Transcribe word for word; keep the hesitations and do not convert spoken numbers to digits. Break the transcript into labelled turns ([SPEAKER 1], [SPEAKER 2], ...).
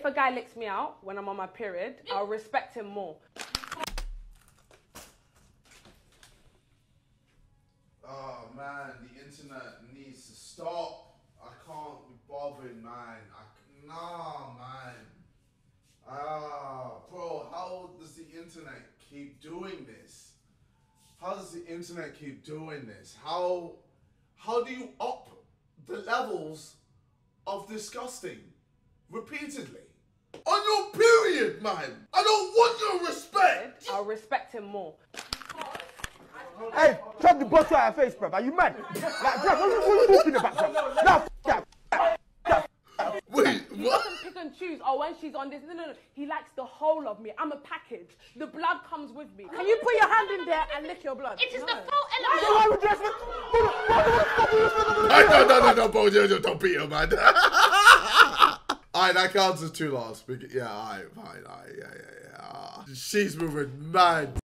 [SPEAKER 1] If a guy licks me out when I'm on my period, I'll respect him more.
[SPEAKER 2] Oh man, the internet needs to stop. I can't be bothered, man. I, nah, man. Ah, bro, how does the internet keep doing this? How does the internet keep doing this? How, how do you up the levels of disgusting repeatedly? On your period, man. I don't want your respect.
[SPEAKER 1] I'll respect him more.
[SPEAKER 3] Hey, drop the bottle out of your face, bruv. Are you mad? Like, bruv, what are you talking about, bruv? No, f that.
[SPEAKER 2] Wait,
[SPEAKER 1] He
[SPEAKER 2] what?
[SPEAKER 1] doesn't pick and choose. Oh, when she's on this, no, no, no. He likes the whole of me. I'm a package. The blood comes with me. Can you put your hand in there and lick your blood?
[SPEAKER 4] It is
[SPEAKER 1] no.
[SPEAKER 4] the full element.
[SPEAKER 3] Why would you expect?
[SPEAKER 2] No, no, no, no, bro, don't beat her, man. Alright, that counts as two loss. Yeah, alright, fine, alright, yeah, yeah, yeah. She's moving mad.